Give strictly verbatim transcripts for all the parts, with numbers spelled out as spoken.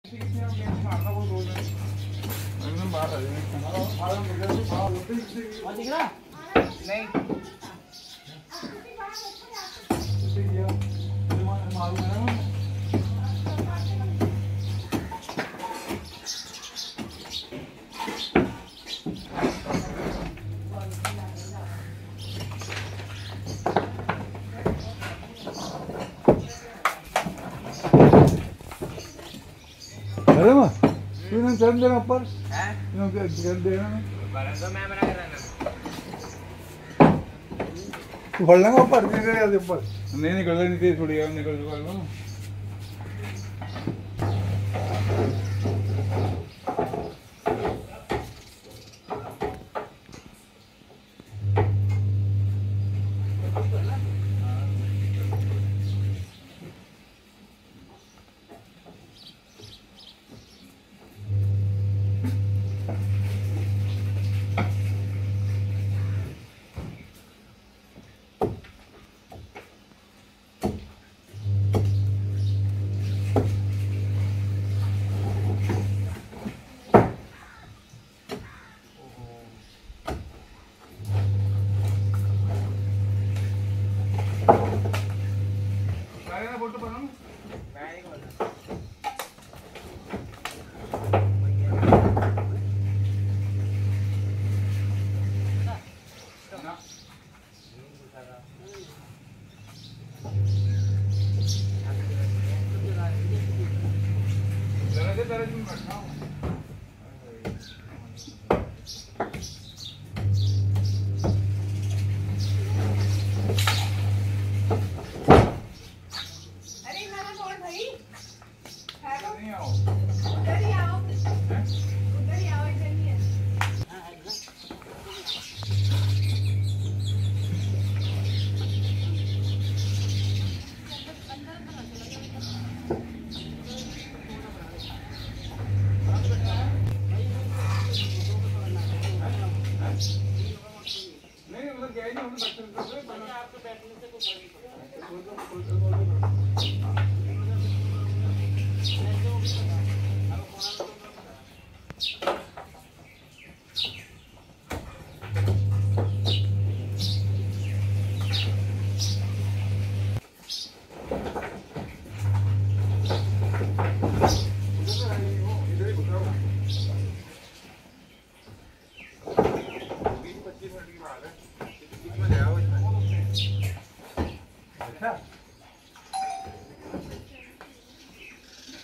एकदम बात आ नहीं अरे माँ तू इन्हें चढ़ देना ऊपर हैं इन्हें चढ़ देना तो मैं मना कर रहा तू फड़ लेंगे ऊपर नहीं निकल ऊपर नहीं निकल नहीं तेज थोड़ी निकल निकल लो फोटो बनाऊं मैं नहीं बोलता जरा दे जरा तुम बैठा उधर ही आओ उधर ही आओ इधर नहीं है नहीं मतलब क्या ही नहीं हम बैठने आपके बैठने से कुछ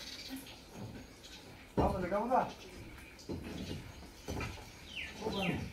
हाँ, लगा होगा।